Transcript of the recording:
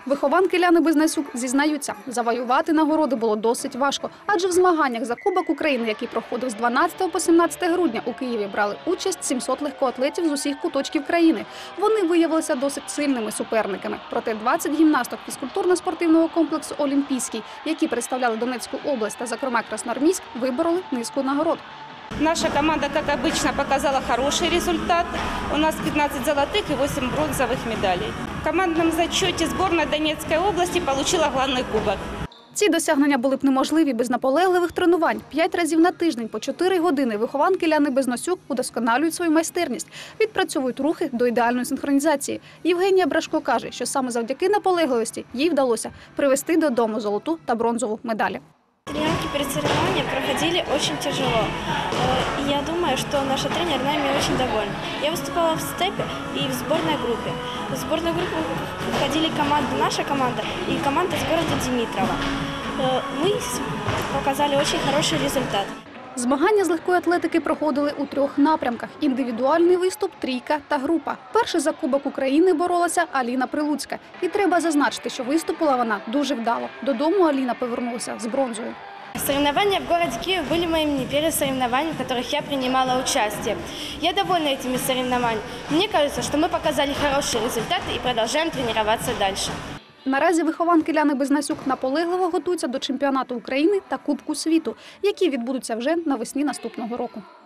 Вихованки Ляни Безнесюк зізнаються, завоювати нагороди було досить важко, адже в змаганнях за Кубок України, який проходив з 12 по 17 грудня у Києві, брали участь 700 легкоатлетів з усіх куточків країни. Вони виявилися досить сильними суперниками. Проте 20 гімнасток фізкультурно-спортивного комплексу «Олімпійський», які представляли Донецьку область та, зокрема, Красноармійськ, вибороли низку нагород. Наша команда, как обычно, показала хороший результат. У нас 15 золотых и 8 бронзовых медалей. В командном зачете сборная Донецкой области получила главный кубок. Ці досягнення були б неможливі без наполегливих тренувань. 5 разів на тиждень по 4 години вихованки Ляни Безнесюк удосконалюють свою майстерність, відпрацьовують рухи до ідеальної синхронізації. Євгенія Брашко каже, що саме завдяки наполегливості їй вдалося привезти додому золоту та бронзову медалі. Тренировки перед соревнованием проходили очень тяжело. И я думаю, что наша тренер нами очень довольна. Я выступала в степе и в сборной группе. В сборную группу входили наша команда и команда с города Димитрова. Мы показали очень хороший результат. Змагання з легкої атлетики проходили у 3 напрямках – індивідуальний виступ, трійка та група. Перше за Кубок України боролася Аліна Прилуцька. І треба зазначити, що виступила вона дуже вдало. Додому Аліна повернулася з бронзою. Соревнования в городе Киев были моими не первыми соревнованиями, в которых я принимала участие. Я довольна этими соревнованиями. Мне кажется, что мы показали хорошие результаты и продолжаем тренироваться дальше. Наразі вихованки Ляни Безнесюк наполегливо готуються до чемпіонату України та Кубку світу, які відбудуться вже навесні наступного року.